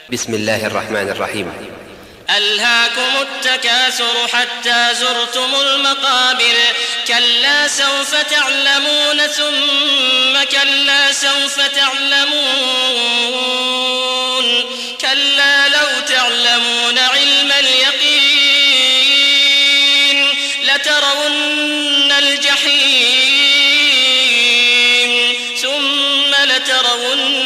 بسم الله الرحمن الرحيم. ألهاكم التكاثر حتى زرتم المقابر كلا سوف تعلمون ثم كلا سوف تعلمون كلا لو تعلمون علم اليقين لترون الجحيم ثم لترون